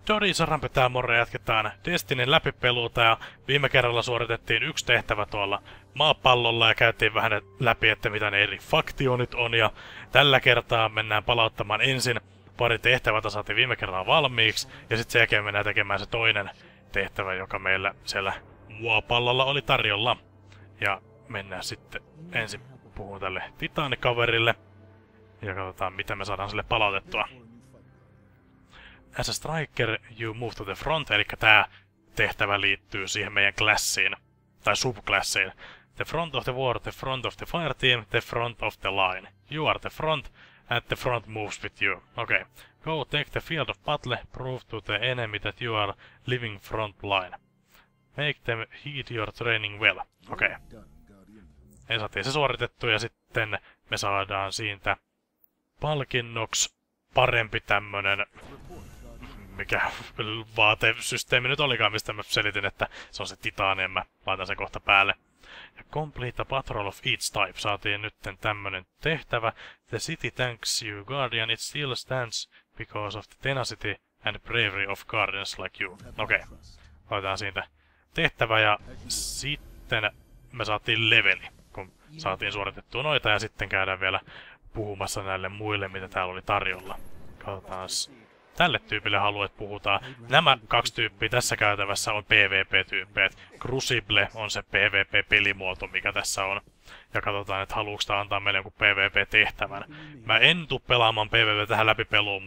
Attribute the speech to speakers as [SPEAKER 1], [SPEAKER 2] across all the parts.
[SPEAKER 1] Dorisarampe tää morre, jatketaan Destinin läpipeluuta ja viime kerralla suoritettiin yksi tehtävä tuolla maapallolla ja käytiin vähän läpi, että mitä ne eri faktionit on ja tällä kertaa mennään palauttamaan ensin pari tehtävää, saatiin viime kerralla valmiiksi ja sitten sen jälkeen mennään tekemään se toinen tehtävä, joka meillä siellä maapallolla oli tarjolla. Ja mennään sitten ensin puhun tälle titaanikaverille ja katsotaan mitä me saadaan sille palautettua. As a striker, you move to the front, eli tää tehtävä liittyy siihen meidän klassiin, tai subklassiin. The front of the war, the front of the fire team, the front of the line. You are the front, and the front moves with you. Okay. Go take the field of battle, prove to the enemy that you are living front line. Make them heed your training well. Okei. Okay. Saatiin se suoritettu, ja sitten me saadaan siitä palkinnoksi parempi tämmönen mikä vaatesysteemi nyt olikaan, mistä mä selitin, että se on se titaani, mä laitan sen kohta päälle. Ja complete a patrol of each type. Saatiin nyt tämmönen tehtävä. The city thanks you, Guardian. It still stands because of the tenacity and bravery of guardians like you. Okei. Okay. Laitetaan siitä tehtävä ja sitten me saatiin leveli, kun saatiin suoritettua noita ja sitten käydään vielä puhumassa näille muille, mitä täällä oli tarjolla. Katsotaan. Tälle tyypille haluat puhutaan. Nämä kaksi tyyppiä tässä käytävässä on PvP-tyyppejä. Crucible on se PvP-pelimuoto, mikä tässä on. Ja katsotaan, että haluuks tää antaa meille jonkun PvP-tehtävän. Mä en tuu pelaamaan PvP tähän läpipeluun,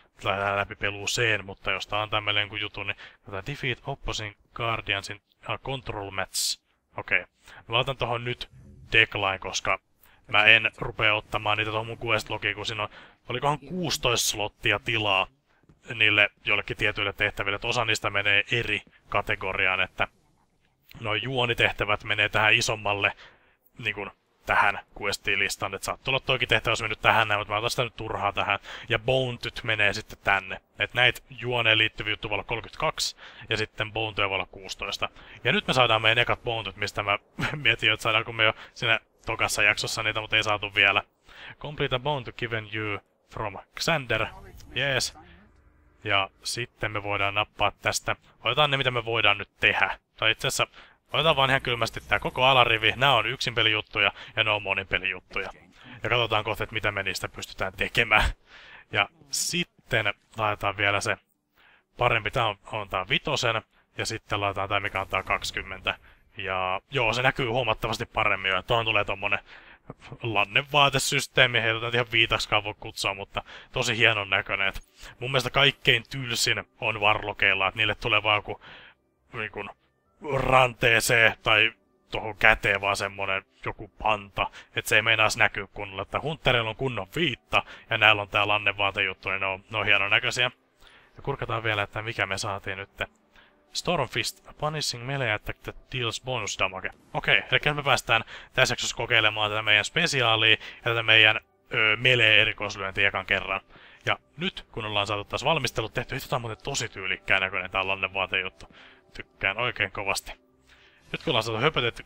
[SPEAKER 1] mutta jos tää antaa meille jonkun jutun, niin katsotaan Defeat Opposing Guardians in Control Match. Okei. Mä otan tohon nyt Decline, koska mä en rupea ottamaan niitä tohon mun quest-logiin, kun siinä on, olikohan 16 slottia tilaa niille jollekin tietyille tehtäville, että osa niistä menee eri kategoriaan, että nuo juonitehtävät menee tähän isommalle, niin kuin tähän questiin-listaan, että saattaa olla toikin tehtävä olisi mennyt tähän näin, mutta mä otan sitä nyt turhaa tähän, ja Bountyt menee sitten tänne, että näitä juoneen liittyviä juttuja voi olla 32, ja sitten Bountyja voi olla 16. Ja nyt me saadaan meidän ekat Bountyt, mistä mä mietin, että saadaanko me jo siinä tokassa jaksossa niitä, mutta ei saatu vielä. Complete a Bounty given you from Xander, yes. Ja sitten me voidaan nappaa tästä. Otetaan ne, mitä me voidaan nyt tehdä. Tai itse asiassa, otetaan vaan ihan kylmästi tää koko alarivi. Nää on yksin pelijuttuja ja ne on monin pelijuttuja. Ja katsotaan kohta, että mitä me niistä pystytään tekemään. Ja sitten laitetaan vielä se parempi. Tää on tää 5. Ja sitten laitetaan tää, mikä antaa 20. Ja joo, se näkyy huomattavasti paremmin jo. Tuohon tulee tommonen lannevaatesysteemi, heitä tätä ihan viitaksikaan voi kutsua, mutta tosi hienon näköinen. Mun mielestä kaikkein tylsin on varlokeilla, että niille tulee vaan joku ranteeseen tai tuohon käteen vaan semmonen joku panta, että se ei meinaas näkyy kunnolla, että Hunterilla on kunnon viitta ja näillä on tää lannevaatejuttu, niin ne on hienon näköisiä. Ja kurkataan vielä, että mikä me saatiin nyt. Stormfist, punishing melee attack that deals bonus damage. Okei, eli me päästään tässä jaksossa kokeilemaan tätä meidän spesiaalia ja tätä meidän melee-erikoislyöntiä ekan kerran. Ja nyt, kun ollaan saatu taas valmistelut tehty, tämä on muuten tosi tyylikkään näköinen tää lannevaatejuttu. Tykkään oikein kovasti. Nyt kun ollaan saatu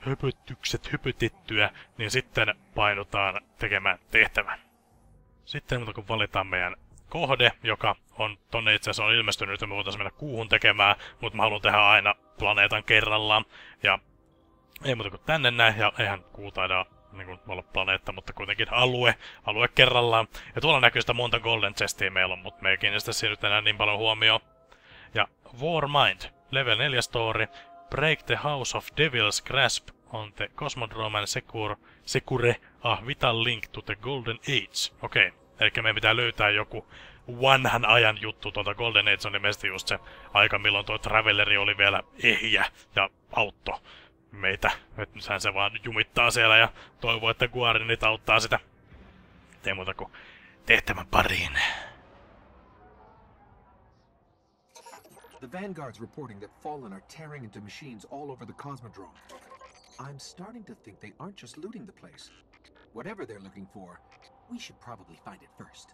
[SPEAKER 1] höpötettyä, niin sitten painutaan tekemään tehtävän. Sitten mutta kun valitaan meidän kohde, joka on tonne itse asiassa on ilmestynyt, että me voitaisiin mennä kuuhun tekemään, mutta mä haluan tehdä aina planeetan kerrallaan. Ja ei muuta kuin tänne näin, ja eihän kuu taida niin olla planeetta, mutta kuitenkin alue kerrallaan. Ja tuolla näkyy sitä monta Golden Chestia meillä on, mutta me ei kiinnistä siinä nyt enää niin paljon huomioon. Ja Warmind, level 4 story, break the House of Devil's Grasp on the Cosmodrome and secure a vital link to the Golden Age. Okei. Eli meidän pitää löytää joku vanhan ajan juttu tuolta Golden Age on ilmeisesti just se aika, milloin tuo Traveleri oli vielä ehjä ja auttoi meitä. Että nythän se vaan jumittaa siellä ja toivoo, että Guardianit auttaa sitä. Ei muuta kuin tehtävän pariin.
[SPEAKER 2] The Vanguard's reporting that Fallen are tearing into machines all over the Cosmodrome. I'm starting to think they aren't just looting the place. Whatever they're looking for, we should probably find it first.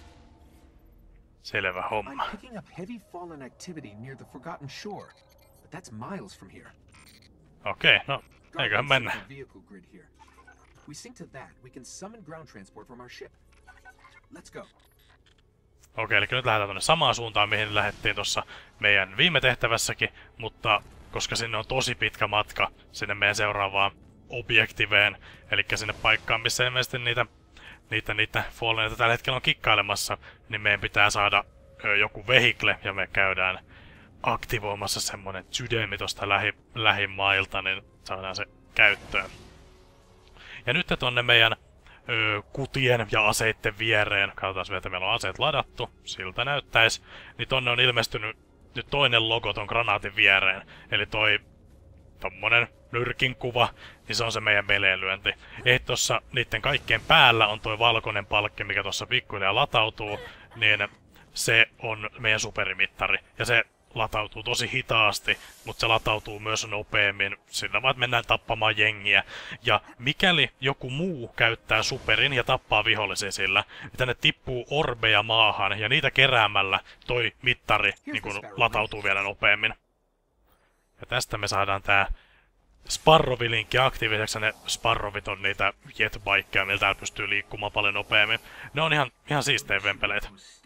[SPEAKER 1] Selvä homma.
[SPEAKER 2] I'm picking up heavy Fallen activity near the Forgotten Shore. The That's miles from here.
[SPEAKER 1] Okei, no eiköhän mennä.
[SPEAKER 2] Vehicle grid here. We sync to that, we can summon ground transport from our ship. Let's go.
[SPEAKER 1] Okei, eli nyt lähdetään tuonne samaan suuntaan, mihin lähdettiin tuossa meidän viime tehtävässäkin, mutta koska sinne on tosi pitkä matka sinne meidän seuraavaan objektiveen, eli sinne paikkaan, missä ilmeisesti niitä Falleneita tällä hetkellä on kikkailemassa, niin meidän pitää saada joku vehikle, ja me käydään aktivoimassa semmonen sydämi tosta lähimailta, niin saadaan se käyttöön. Ja nyt tonne meidän kutien ja aseitten viereen, katsotaan vielä, että meillä on aseet ladattu, siltä näyttäis, niin tonne on ilmestynyt nyt toinen logo ton granaatin viereen, eli toi tommonen nyrkin kuva, niin se on se meidän melee-lyönti. Ei tossa niitten kaikkien päällä on toi valkoinen palkki, mikä tossa pikkuhiljaa latautuu, niin se on meidän superimittari. Ja se latautuu tosi hitaasti, mutta se latautuu myös nopeammin, sillä vaan mennään tappamaan jengiä. Ja mikäli joku muu käyttää superin ja tappaa vihollisia sillä, niin tänne tippuu orbeja maahan, ja niitä keräämällä toi mittari niin kun latautuu vielä nopeammin. Ja tästä me saadaan tää Sparrovi-linkki aktiiviseksi, ja ne Sparrovit on niitä jetbikeja, millä täällä pystyy liikkumaan paljon nopeammin. Ne on ihan siistejä vempeleitä.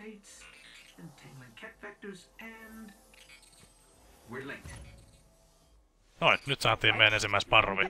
[SPEAKER 1] Noin, nyt saatiin meidän ensimmäisen Sparrovi.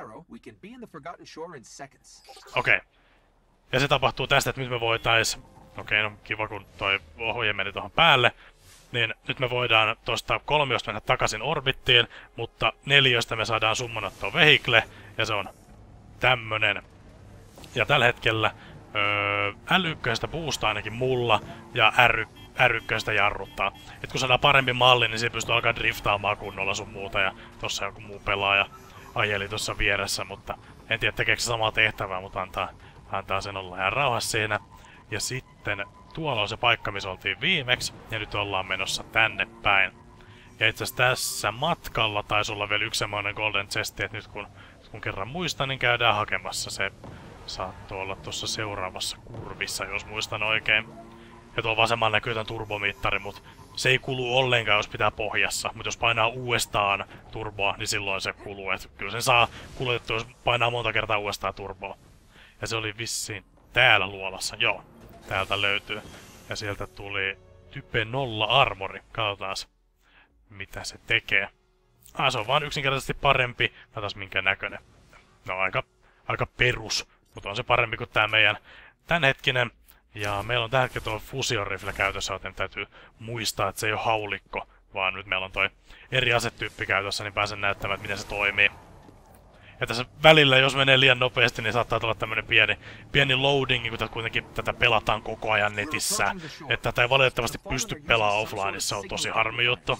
[SPEAKER 1] Okei. Ja se tapahtuu tästä, että nyt me voitais... Okei, no kiva kun toi ohje meni tohon päälle. Niin nyt me voidaan tosta 3 mennä takaisin orbittiin, mutta 4 me saadaan summonattua vehikle, ja se on tämmönen. Ja tällä hetkellä L1 boostaa ainakin mulla, ja R1 jarruttaa. Et kun saadaan parempi malli, niin se pystyy alkaa driftaamaan kunnolla sun muuta, ja tossa joku muu pelaaja ajeli tuossa vieressä, mutta en tiedä tekeekö se samaa tehtävää, mutta antaa sen olla ihan rauhassa siinä. Ja sitten tuolla on se paikka, missä oltiin viimeksi, ja nyt ollaan menossa tänne päin. Ja itse asiassa tässä matkalla taisi olla vielä yksi semmoinen golden chesti, että nyt kun kerran muistan, niin käydään hakemassa. Se saattoi olla tuossa seuraavassa kurvissa, jos muistan oikein. Ja tuolla vasemmalla näkyy tämän turbomittari, mutta se ei kulu ollenkaan, jos pitää pohjassa. Mutta jos painaa uudestaan turboa, niin silloin se kuluu. Et kyllä sen saa kulutettua, jos painaa monta kertaa uudestaan turboa. Ja se oli vissiin täällä luolassa, joo. Täältä löytyy. Ja sieltä tuli Type 0 armori. Katsotaan, mitä se tekee. Se on vaan yksinkertaisesti parempi. Katsotaan minkä näköinen. No aika perus. Mutta on se parempi kuin tää meidän tämänhetkinen. Ja meillä on tällä hetkellä tuo fusion rifle käytössä, joten täytyy muistaa, että se ei ole haulikko. Vaan nyt meillä on toi eri asetyyppi käytössä, niin pääsen näyttämään, että miten se toimii. Ja tässä välillä, jos menee liian nopeasti, niin saattaa tulla tämmönen pieni loading, kun kuitenkin tätä pelataan koko ajan netissä. Että tätä ei valitettavasti pysty pelaamaan offlineissa, on tosi harmi juttu.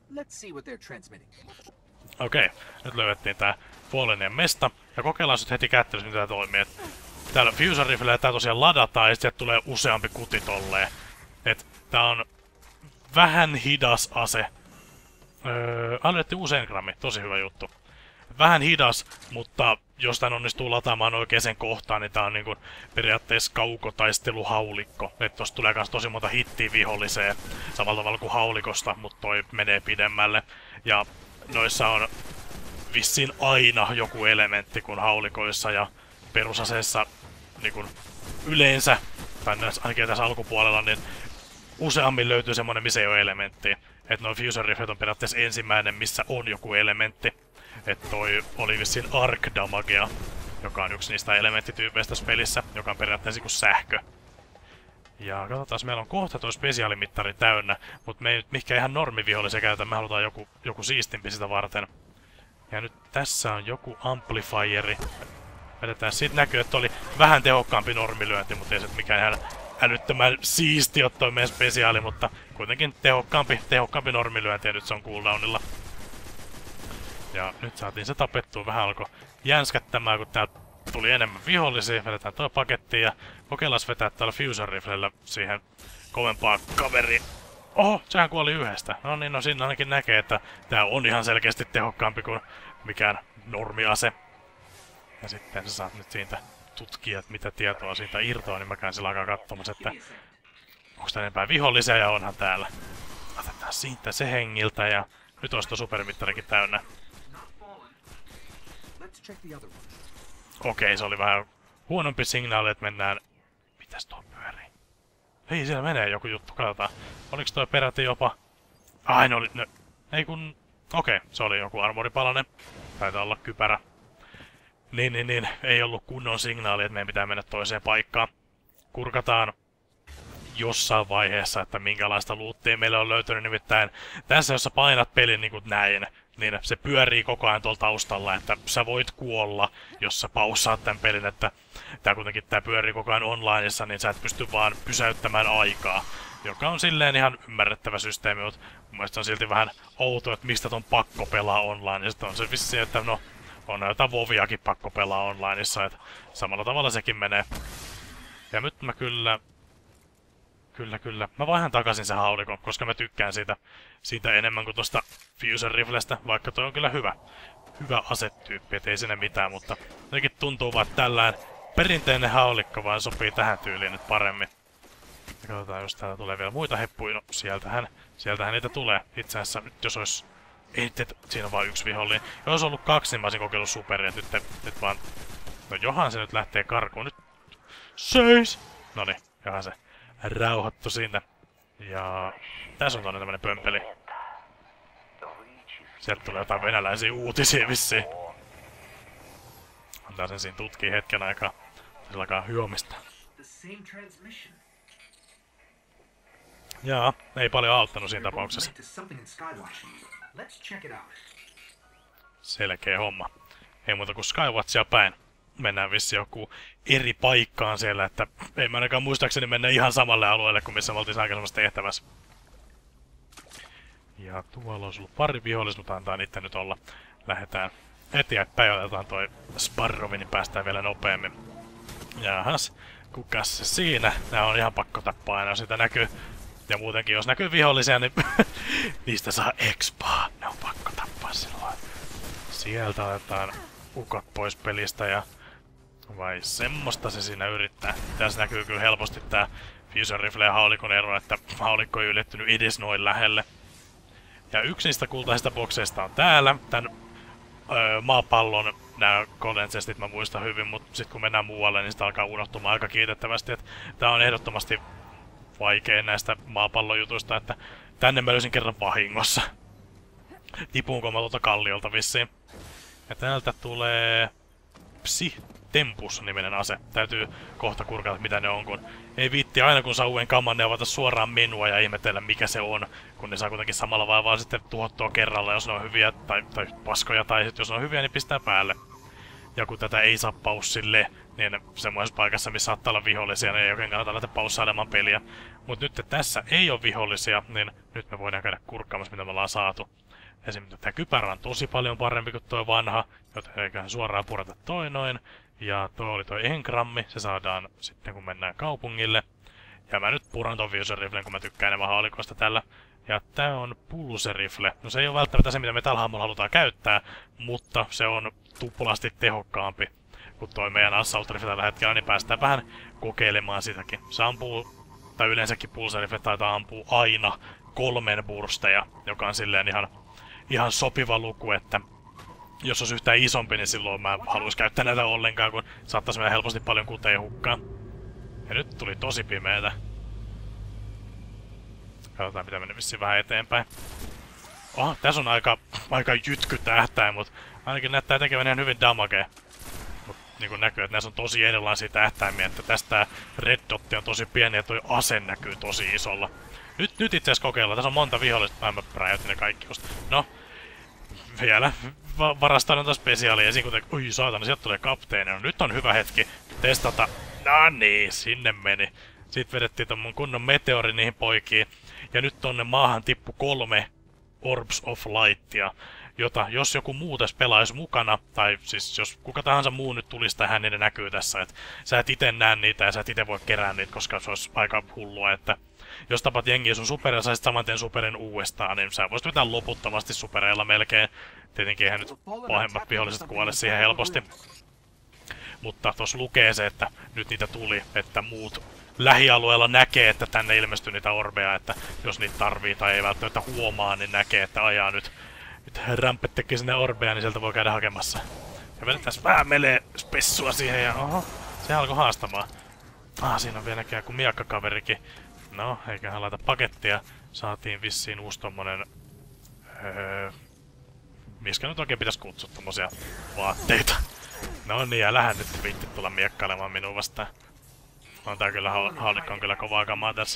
[SPEAKER 1] Okei, nyt löydettiin tää Fallenien mesta, ja kokeillaan nyt heti kättelyssä, miten tää toimii. Täällä fusion riflellä tää tosiaan ladataan, ja sieltä tulee useampi kuti tolleen. Et tää on vähän hidas ase. Annettiin usein grammi, tosi hyvä juttu. Vähän hidas, mutta jos tän onnistuu lataamaan oikeaan kohtaan, niin tää on niinku periaatteessa kaukotaisteluhaulikko. Et tosta tulee kans tosi monta hittiä viholliseen, samalla tavalla kuin haulikosta, mutta toi menee pidemmälle. Ja noissa on vissiin aina joku elementti kuin haulikoissa, ja perusaseessa niinku yleensä, tai ainakin tässä alkupuolella, niin useammin löytyy semmonen, missä ei ole elementtiä. Että noin fusion riflet on periaatteessa ensimmäinen, missä on joku elementti. Että toi oli vissiin arc damagea, joka on yksi niistä elementtityypeistä tässä pelissä, joka on periaatteessa kuin sähkö. Ja katsotaan, meillä on kohta toi spesiaalimittari täynnä, mutta me ei nyt mihinkään ihan normivihollisia käytä, me halutaan joku siistimpi sitä varten. Ja nyt tässä on joku amplifieri. Vedetään, siitä näkyy, että oli vähän tehokkaampi normilyönti, mutta ei se mikään ihan älyttömän siisti ole toi meidän spesiaali, mutta kuitenkin tehokkaampi normilyönti, ja nyt se on cooldownilla. Ja nyt saatiin se tapettua, vähän alkoi jänskättämään, kun täältä tuli enemmän vihollisia. Vedetään toi paketti ja kokeillaan vetää täällä fusion riflellä siihen kovempaa kaveri. Oho, sehän kuoli yhdestä. No niin, no siinä ainakin näkee, että tää on ihan selkeästi tehokkaampi kuin mikään normiase. Ja sitten sä saat nyt siitä tutkia, että mitä tietoa siitä irtoaa, niin mä käyn sillä aikaa katsomassa, että onko tää enempää vihollisia, ja onhan täällä. Otetaan siitä se hengiltä ja Nyt olisi tuo supermittarikin täynnä.
[SPEAKER 2] Let's check the other one.
[SPEAKER 1] Okei, se oli vähän huonompi signaali, että mennään... Mitäs tuo pyörii? Hei, siellä menee joku juttu, katsotaan. Oliks toi peräti jopa... Ai, ne oli... Ne... Ei kun... Okei, se oli joku armoripalanen. Taitaa olla kypärä. Niin, ei ollut kunnon signaali, että meidän pitää mennä toiseen paikkaan. Kurkataan jossain vaiheessa, että minkälaista loottia meillä on löytynyt. Nimittäin tässä, jos sä painat pelin niin kuin näin, niin se pyörii koko ajan tuolla taustalla, että sä voit kuolla, jos sä paussaat tämän pelin, että tää pyörii koko ajan onlineissa, niin sä et pysty vaan pysäyttämään aikaa. Joka on silleen ihan ymmärrettävä systeemi, mutta mun mielestä on silti vähän outo, että mistä ton pakko pelaa online. Ja sitten on se vissiin, että no, on jotain voviakin pakko pelaa onlineissa, että samalla tavalla sekin menee. Ja nyt mä kyllä... Mä vaihan takaisin sen haulikon, koska mä tykkään siitä enemmän kuin tosta Fusion Riflestä, vaikka toi on kyllä hyvä asetyyppi, et ei siinä mitään, mutta jotenkin tuntuu vaan, että tällään perinteinen haulikko vaan sopii tähän tyyliin nyt paremmin. Ja katsotaan, jos täällä tulee vielä muita heppuja, no sieltähän niitä tulee. Itse asiassa nyt jos ois... Ei, siinä on vaan yksi vihollinen. Jos olisi ollut kaksi, niin mä olisin kokeillut superia, että nyt vaan... No johan se nyt lähtee karkuun, nyt... Seis! Noniin, johan se rauhoittu siitä. Ja... Tässä on tämmönen pömpeli. Sieltä tulee jotain venäläisiä uutisia vissiin. Antaa sen siinä tutkii hetken aikaa. Se alkaa hyomista. Jaa, ei paljon auttanut siinä tapauksessa. Selkeä homma. Ei muuta kuin Skywatchia päin. Mennään vissiin joku eri paikkaan siellä, että ei mä ainakaan muistaakseni mennä ihan samalle alueelle kuin missä me oltiin aikaisemmassa tehtävässä. Ja tuolla olisi ollut pari vihollista, mutta antaa niitä nyt olla. Lähdetään eteenpäin, otetaan toi Sparrovi, niin päästään vielä nopeammin. Jahas, kukas se siinä? Nää on ihan pakko tappaa aina, jos sitä näkyy. Ja muutenkin, jos näkyy vihollisia, niin niistä saa expaa. Ne on pakko tappaa silloin. Sieltä otetaan ukot pois pelistä ja... Vai semmoista se siinä yrittää. Tässä näkyy kyllä helposti tää Fusion Rifle ja haulikon ero, että haulikko ei ylittynyt edes noin lähelle. Ja yksi niistä kultaisista bokseista on täällä. Tän maapallon nää kondensestit mä muistan hyvin, mutta sit kun mennään muualle, niin sitä alkaa unohtumaan aika kiitettävästi. Että tää on ehdottomasti vaikein näistä maapallon jutuista, että tänne mä löysin kerran vahingossa. Tipuunko mä tuolta kalliolta vissiin. Ja täältä tulee... Tempus-niminen ase. Täytyy kohta kurkata, mitä ne on, kun ei viitti aina kun saa uuden kaman, ne avata suoraan menua ja ihmetellä mikä se on, kun ne saa kuitenkin samalla vaan sitten tuhottua kerralla, jos ne on hyviä tai paskoja, tai sit jos ne on hyviä, niin pistää päälle. Ja kun tätä ei saa paussille, niin semmoisessa paikassa, missä saattaa olla vihollisia, niin ei oikein kannata lähteä paussailemaan peliä. Mut nyt tässä ei ole vihollisia, niin nyt me voidaan käydä kurkkaamassa, mitä me ollaan saatu. Esimerkiksi tämä kypärä on tosi paljon parempi kuin tuo vanha, joten eiköhän suoraan purata toi noin. Ja tuo oli toi engrammi, se saadaan sitten kun mennään kaupungille. Ja mä nyt puran ton Fusion Riflen, kun mä tykkään enemmän haalikoista tällä. Ja tää on Pulse Rifle. No se ei ole välttämättä se, mitä me tällä hahmolla halutaan käyttää, mutta se on tuplasti tehokkaampi kuin toi meidän Assault Rifle tällä hetkellä, niin päästään vähän kokeilemaan sitäkin. Se ampuu, tai yleensäkin Pulse Rifle taitaa ampua aina 3 bursteja, joka on silleen ihan sopiva luku, että jos olisi yhtään isompi, niin silloin mä en haluaisi käyttää näitä ollenkaan, kun saattaisi mennä helposti paljon kuteen hukkaan. Ja nyt tuli tosi pimeetä. Katsotaan, mitä mennä vissiin vähän eteenpäin. Oha, tässä on aika jytkytähtäin, mutta ainakin näyttää tekevän ihan hyvin damagea. Mut niin kuin näkyy, että näissä on tosi erilaisia tähtäimiä, että tästä red dot on tosi pieni ja toi ase näkyy tosi isolla. Nyt itse asiassa kokeillaan, tässä on monta vihollista, mä räjäytin ne kaikki just. No, vielä varastaan noita spesiaalia esiin, kuten... Oi saatana, sieltä tulee kapteeni. No nyt on hyvä hetki testata. No niin, sinne meni. Sitten vedettiin ton kunnon meteori niihin poikiin. Ja nyt tonne maahan tippu 3 Orbs of Lightia, jota jos joku muu tässä pelaisi mukana, tai siis jos kuka tahansa muu nyt tulisi tähän, niin ne näkyy tässä, että sä et ite näe niitä ja sä et ite voi kerää niitä, koska se olisi aika hullua, että jos tapat jengiä sun superilla ja saisit saman tien superin uudestaan, niin sä voisit vetää loputtomasti supereilla melkein. Tietenkin eihän nyt pahemmat viholliset kuole siihen helposti. Mutta tossa lukee se, että nyt niitä tuli, että muut lähialueella näkee, että tänne ilmestyy niitä orbeja, että jos niitä tarvii tai ei välttämättä huomaa, niin näkee, että ajaa nyt rampet tekee sinne orbeja, niin sieltä voi käydä hakemassa. Ja vedetään vähän melee spessua siihen ja oho, se alkoi haastamaan. Siinä on vielä näköjään joku miakkakaverikin. No, eiköhän laita pakettia. Saatiin vissiin uusi tommonen... miskä nyt oikein pitäisi kutsua tommosia vaatteita. No niin, älähän nyt viitti tulla miekkailemaan minua vastaan. On tää kyllä, haulikko on kyllä kovaa kamaa tässä.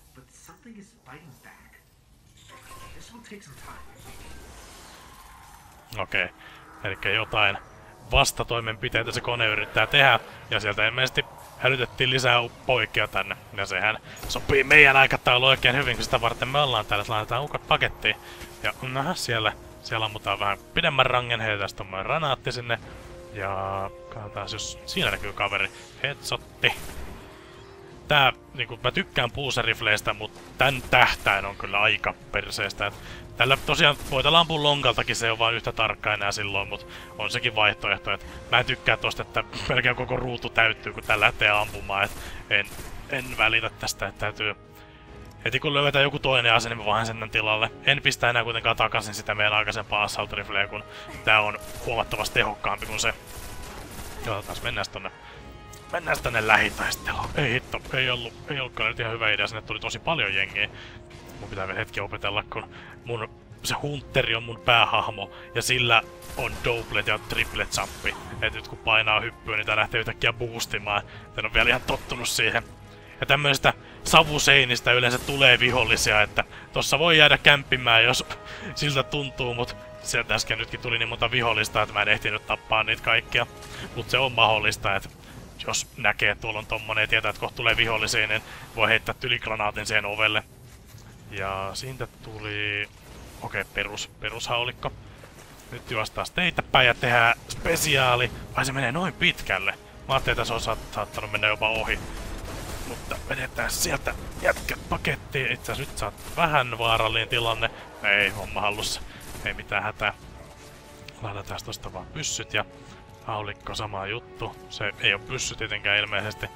[SPEAKER 1] Okei, elikkä jotain vastatoimenpiteitä se kone yrittää tehdä, ja sieltä ilmeisesti hälytettiin lisää poikia tänne. Ja sehän sopii meidän aikataulu oikein hyvin, kun sitä varten me ollaan täällä, että laitetaan ukot pakettiin. Ja siellä ammutaan vähän pidemmän rangen, heitetään tommonen granaatti sinne. Ja katsotaan, jos siinä näkyy kaveri. Headsotti. Tää, niinku, mä tykkään puuserifleistä, mutta tän tähtäin on kyllä aika perseestä. Tällä tosiaan voidaan ampua lonkaltakin, se on vaan yhtä tarkka enää silloin, mutta on sekin vaihtoehto, että mä en tykkää tosta, että melkein koko ruutu täyttyy, kun tällä lähtee ampumaan, että en välitä tästä, että täytyy... Heti kun löydetään joku toinen ase, niin mä vaihdan sen tilalle. En pistä enää kuitenkaan takaisin sitä meidän aikaisempaa assault rifleä, kun tää on huomattavasti tehokkaampi kuin se. Katsotaan, mennään tänne lähitaisteluun. Ei hitto, ei ollutkaan nyt ihan hyvä idea, sinne tuli tosi paljon jengiä. Mun pitää vielä hetki opetella, kun se Hunteri on mun päähahmo, ja sillä on doublet ja triplet jumpi. Et nyt kun painaa hyppyä, niin tää lähtee yhtäkkiä boostimaan. En on vielä ihan tottunut siihen. Ja tämmöistä savuseinistä yleensä tulee vihollisia, että tossa voi jäädä kämppimään, jos siltä tuntuu, mut sieltä äsken nytkin tuli niin monta vihollista, että mä en ehtinyt tappaa niitä kaikkia. Mut se on mahdollista, että jos näkee, että tuolla on tommonen ja tietää, että kohta tulee vihollisia, niin voi heittää tyligranaatin siihen ovelle. Ja siitä tuli... Okei, perushaulikko. Nyt juostaan teitä päin ja tehdään spesiaali. Vai se menee noin pitkälle? Mä ajattelin, että se on saattanut mennä jopa ohi. Mutta vedetään sieltä jätkät pakettiin. Itse asiassa nyt saat vähän vaarallinen tilanne. Ei, homma hallussa. Ei mitään hätää. Laitetaan tosta vaan pyssyt ja haulikko sama juttu. Se ei oo pyssy tietenkään ilmeisesti.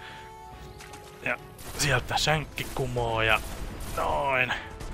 [SPEAKER 1] Ja sieltä shankki kumoo ja noin.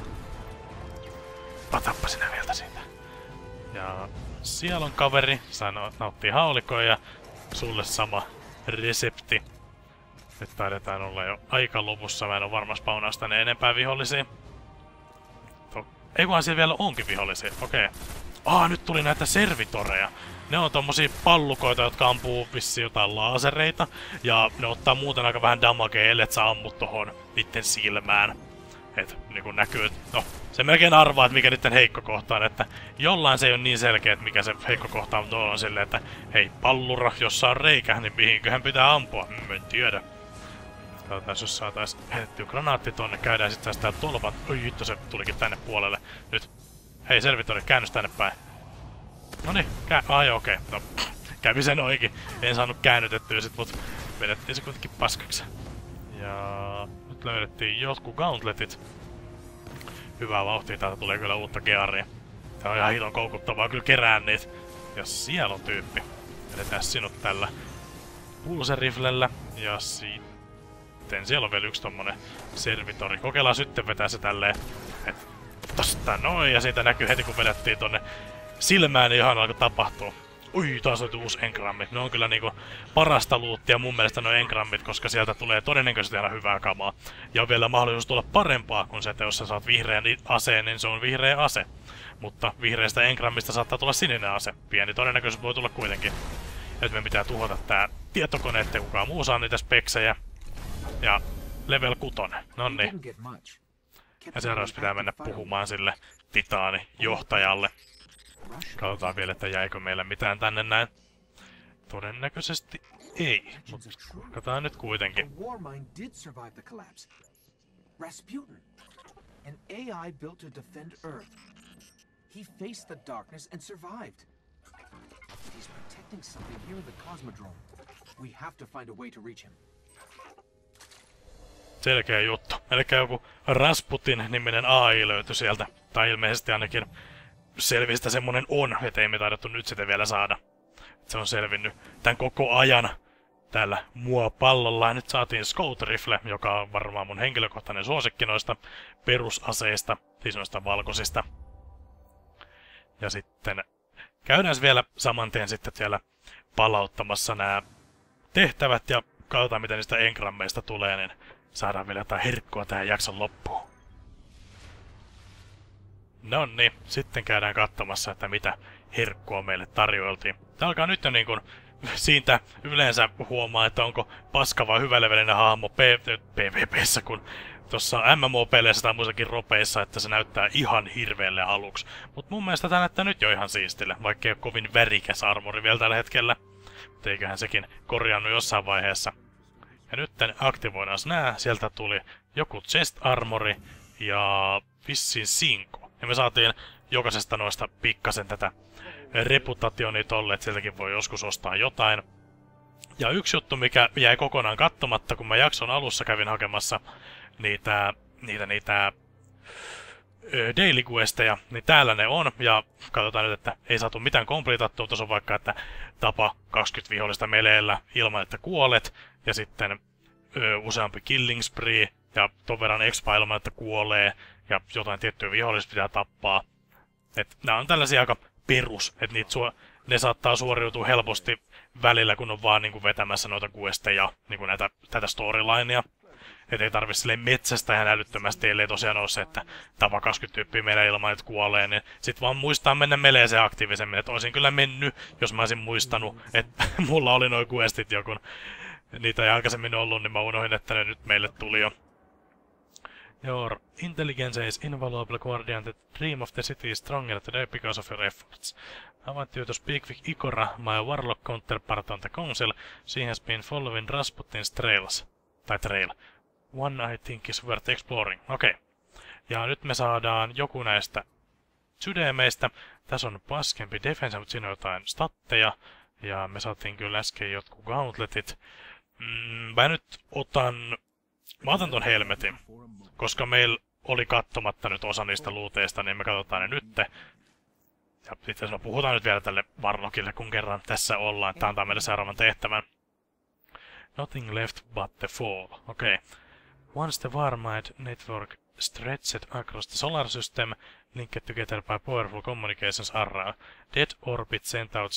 [SPEAKER 1] Patappa sinä vielä siitä. Ja siellä on kaveri. Nauttii haulikkoja ja sulle sama resepti. Nyt taidetaan olla jo aika lopussa. Mä en oo varma spawnaa tänne enempää vihollisia. Eiköhän siellä vielä onkin vihollisia. Okei. Nyt tuli näitä servitoreja. Ne on tommosia pallukoita, jotka ampuu vissiin jotain laasereita. Ja ne ottaa muuten aika vähän damagea, ellet sä ammut tohon niitten silmään. Et niinku näkyy, että no, se melkein arvaa, että mikä niitten heikko kohta on, että jollain se ei ole niin selkeä, että mikä se heikko kohta on, tuolla on silleen, että hei, pallura, jossa on reikä, niin mihinköhän pitää ampua? En tiedä. Katsotaan, jos saatais heitettyä granaatti tonne, käydään sit tästä tolpat. Oi hitto, se tulikin tänne puolelle. Nyt. Hei, servitori, käännys tänne päin. Noniin, joo, okei. No, kävi sen oikein. En saanut käännytettyä sit, mut vedettiin se kuitenkin paskaksi. Ja nyt löydettiin jotkut gauntletit. Hyvää vauhtia, täältä tulee kyllä uutta gearia. Tää on ihan hiton koukuttavaa, kyllä kerään niitä. Ja siellä on tyyppi. Vedetään sinut tällä pulseriflellä. Ja sitten siellä on vielä yksi tommonen servitori. Kokeillaan sitten vetää se tälleen. Et tosta noin, ja siitä näkyy heti kun vedettiin tonne silmään, niin ihan alkoi tapahtua. Ui, taas on uusi engrammit. Ne on kyllä niinku parasta luuttia mun mielestä noin engrammit, koska sieltä tulee todennäköisesti aina hyvää kamaa. Ja on vielä mahdollisuus tulla parempaa kuin se, että jos sä saat vihreän aseen, niin se on vihreä ase. Mutta vihreästä engrammista saattaa tulla sininen ase. Pieni todennäköisyys voi tulla kuitenkin. Nyt me pitää tuhota tää tietokone, ettei kukaan muu saa niitä speksejä. Ja level 6. Nonni. Ja seuraavaksi pitää mennä puhumaan sille titaani-johtajalle. Katsotaan vielä, että jäikö meille mitään tänne näin. Todennäköisesti ei, mutta katsotaan nyt kuitenkin.
[SPEAKER 2] Rasputin, an AI built to defend Earth. He faced the darkness and survived. He's protecting something here in the Cosmodrome. We have to find a way to reach him.
[SPEAKER 1] Selkeä juttu. Elikkä joku Rasputin-niminen AI löytyi sieltä. Tai ilmeisesti ainakin selvistä semmonen on, et ei me taidettu nyt sitä vielä saada. Se on selvinnyt tän koko ajan täällä mua pallolla. Ja nyt saatiin Scout Rifle, joka on varmaan mun henkilökohtainen suosikki noista perusaseista, siis noista valkoisista. Ja sitten käydään vielä saman tien sitten siellä palauttamassa nämä tehtävät ja katsotaan mitä niistä engrammeista tulee, niin saadaan vielä jotain herkkua tähän jakson loppuun. No niin, sitten käydään katsomassa, että mitä herkkua meille tarjoiltiin. Tää alkaa nyt jo niin kuin siitä yleensä huomaa, että onko paska vai hyvälevelinen hahmo PvP:ssä, kun tuossa MMO-peleissä tai muissakin ropeissa, että se näyttää ihan hirveelle aluksi. Mut mun mielestä tää näyttää nyt jo ihan siistille, vaikka ei ole kovin värikäs armori vielä tällä hetkellä. Mutta eiköhän sekin korjannut jossain vaiheessa. Ja nyt aktivoidaan nää, sieltä tuli joku chest armori ja vissiin sinko. Ja me saatiin jokaisesta noista pikkasen tätä reputationia tolle, että sieltäkin voi joskus ostaa jotain. Ja yksi juttu, mikä jäi kokonaan katsomatta, kun mä jakson alussa kävin hakemassa niitä daily questeja, niin täällä ne on, ja katsotaan nyt, että ei saatu mitään komplitattua, tuossa on vaikka, että tapa 20 vihollista meleellä ilman, että kuolet, ja sitten useampi killing spree, ja ton verran expa ilman, että kuolee, ja jotain tiettyä vihollista pitää tappaa. Et nää on tällaisia aika perus, että ne saattaa suoriutua helposti välillä, kun on vaan niinku vetämässä noita questeja, niinku tätä storylinea. Et ei tarvi silleen metsästä ihan älyttömästi, ellei tosiaan ole se, että tapa 20 tyyppiä melee ilman, että kuolee, niin sit vaan muistaa mennä meleeseen aktiivisemmin. Et olisin kyllä mennyt, jos mä olisin muistanut, että mulla oli noi questit jo, kun niitä ei aikaisemmin ollut, niin mä unohdin, että ne nyt meille tuli jo. Your intelligence is invaluable, guardian. The dream of the city is stronger today because of your efforts. I want you to speak with Ikora, my warlock counterpart on the council. She has been following Rasputin's trails. Tai trail. One I think is worth exploring. Okei. Ja nyt me saadaan joku näistä sydämeistä. Tässä on paskempi defense, mutta siinä on jotain statteja. Ja me saatiin kyllä äsken jotkut gauntletit. Mä otan ton helmetin. Koska meillä oli katsomatta nyt osa niistä luuteista, niin me katsotaan ne nytte. Ja sitten me puhutaan nyt vielä tälle Warlockille, kun kerran tässä ollaan. Tää antaa meille seuraavan tehtävän. Nothing left but the fall. Okei. Once the Warmind network stretched across the solar system, linked together by powerful communications array, Dead Orbit sent out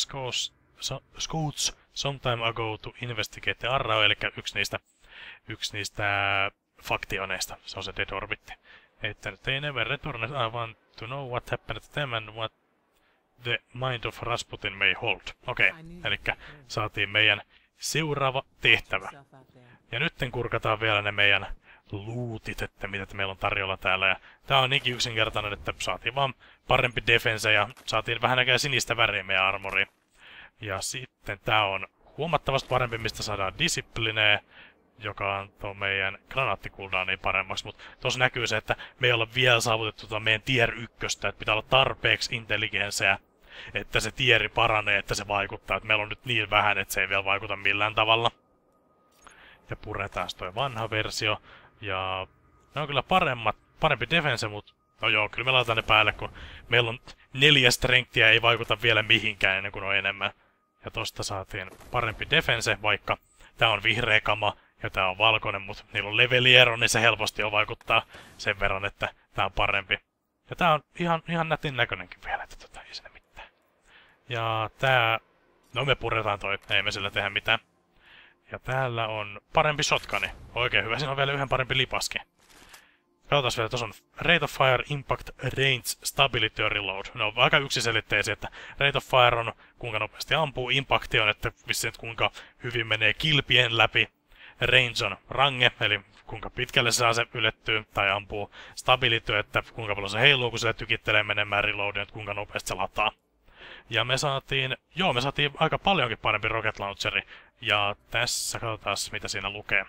[SPEAKER 1] scouts some time ago to investigate the array, eli yksi niistä faktioneista. Se on se Dead Orbit. Että they never returned. I want to know what happened to them and what the mind of Rasputin may hold. Okei, elikkä saatiin meidän seuraava tehtävä. Ja nytten kurkataan vielä ne meidän lootit, että mitä meillä on tarjolla täällä. Ja tää on niinkin yksinkertainen, että saatiin vaan parempi defense ja saatiin vähän näkään sinistä väriä meidän armoriin. Ja sitten tää on huomattavasti parempi, mistä saadaan disciplinea, joka on tuo meidän granaattikuldaani paremmaksi, mutta tuossa näkyy se, että me ei olla vielä saavutettu meidän tier 1, että pitää olla tarpeeksi intelligenceä, että se tieri paranee, että se vaikuttaa, että meillä on nyt niin vähän, että se ei vielä vaikuta millään tavalla. Ja puretaan toi vanha versio, ja ne on kyllä parempi defense, mutta no joo, kyllä me laitetaan ne päälle, kun meillä on 4 strengthia, ei vaikuta vielä mihinkään ennen kuin on enemmän. Ja tosta saatiin parempi defense, vaikka tää on vihreä kama, ja tää on valkoinen, mutta niillä on leveliero, niin se helposti jo vaikuttaa sen verran, että tää on parempi. Ja tää on ihan nätin näköinenkin vielä, että ei sinne mitään. Ja tää... No me puretaan toi, ei me sillä tehdä mitään. Ja täällä on parempi shotguni. Oikein hyvä, siinä on vielä yhden parempi lipaski. Katsotaan vielä, tuossa on Rate of Fire, Impact, Range, Stability ja Reload. Ne on aika yksiselitteisiä, että Rate of Fire on kuinka nopeasti ampuu, Impact on, että vissiin kuinka hyvin menee kilpien läpi. Range on range, eli kuinka pitkälle saa se ylettyy tai ampuu. Stability, että kuinka paljon se heiluu, kun se tykittelee menemään. Reload, että kuinka nopeasti se lataa. Ja me saatiin aika paljonkin parempi rocket launcheri. Ja tässä katsotaan, mitä siinä lukee.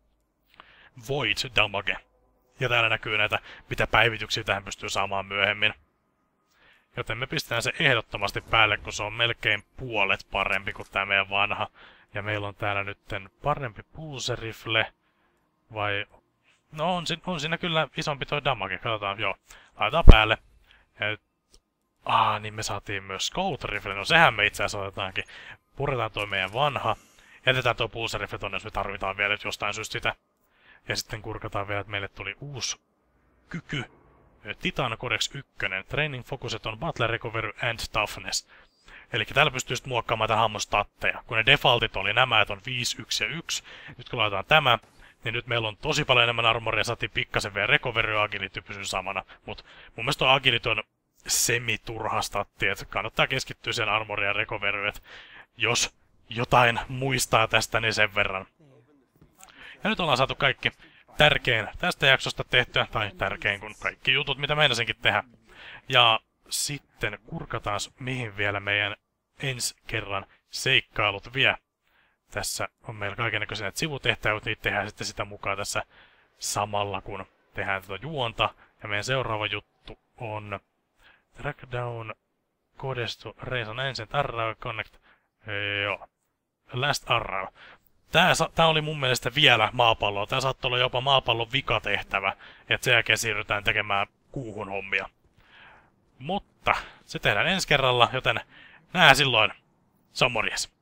[SPEAKER 1] Void damage. Ja täällä näkyy näitä, mitä päivityksiä tähän pystyy saamaan myöhemmin. Joten me pistetään se ehdottomasti päälle, kun se on melkein puolet parempi kuin tää meidän vanha. Ja meillä on täällä nytten parempi pulse rifle. Vai... No on siinä kyllä isompi toi damage. Katsotaan, joo. Laitetaan päälle. Ja... niin me saatiin myös scout rifle. No sehän me itse asiassa otetaankin. Puretaan toi meidän vanha. Jätetään toi pulse rifle tonne, jos me tarvitaan vielä jostain syystä sitä. Ja sitten kurkataan vielä, että meille tuli uusi kyky. Titan Codex 1. Training focused on battle recovery and toughness. Eli täällä pystyy sitten muokkaamaan tämän hahmon statteja. Kun ne defaultit oli nämä, että on 5, 1 ja 1. Nyt kun laitetaan tämä, niin nyt meillä on tosi paljon enemmän armoria, saatiin pikkasen vielä recovery ja agility pysyy samana. Mutta mun mielestä tuo agility on semi-turha statti, että kannattaa keskittyä sen armoria ja recovery, että jos jotain muistaa tästä, niin sen verran. Ja nyt ollaan saatu kaikki tärkein tästä jaksosta tehtyä, tai tärkein kuin kaikki jutut, mitä meinasinkin tehdä. Ja sitten kurkataan, mihin vielä meidän ensi kerran seikkailut vie. Tässä on meillä kaikennäköisiä sivutehtävät, niitä tehdään sitten sitä mukaan tässä samalla, kun tehdään tätä juonta. Ja meidän seuraava juttu on Track down codes to raise an ancient arrow connect. Joo. Last arrow. Tää oli mun mielestä vielä maapalloa. Tää saattoi olla jopa maapallon vikatehtävä, että sen jälkeen siirrytään tekemään kuuhun hommia. Mutta se tehdään ensi kerralla, joten nähdään silloin. Se on morjes.